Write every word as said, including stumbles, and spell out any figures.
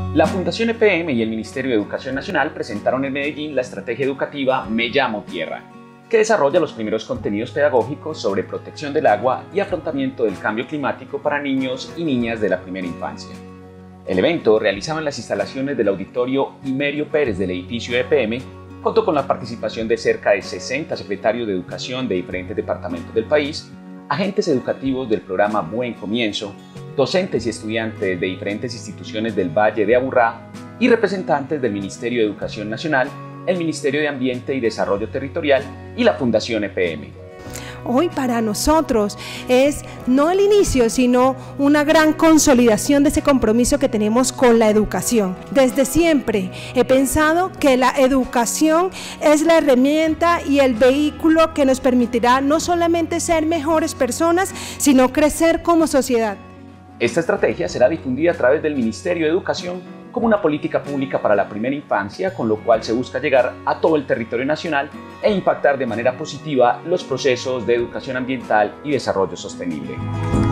La Fundación E P M y el Ministerio de Educación Nacional presentaron en Medellín la estrategia educativa Me Llamo Tierra, que desarrolla los primeros contenidos pedagógicos sobre protección del agua y afrontamiento del cambio climático para niños y niñas de la primera infancia. El evento, realizado en las instalaciones del auditorio Imerio Pérez del edificio E P M, contó con la participación de cerca de sesenta secretarios de educación de diferentes departamentos del país, agentes educativos del programa Buen Comienzo, docentes y estudiantes de diferentes instituciones del Valle de Aburrá y representantes del Ministerio de Educación Nacional, el Ministerio de Ambiente y Desarrollo Territorial y la Fundación E P M. Hoy para nosotros es no el inicio, sino una gran consolidación de ese compromiso que tenemos con la educación. Desde siempre he pensado que la educación es la herramienta y el vehículo que nos permitirá no solamente ser mejores personas, sino crecer como sociedad. Esta estrategia será difundida a través del Ministerio de Educación como una política pública para la primera infancia, con lo cual se busca llegar a todo el territorio nacional e impactar de manera positiva los procesos de educación ambiental y desarrollo sostenible.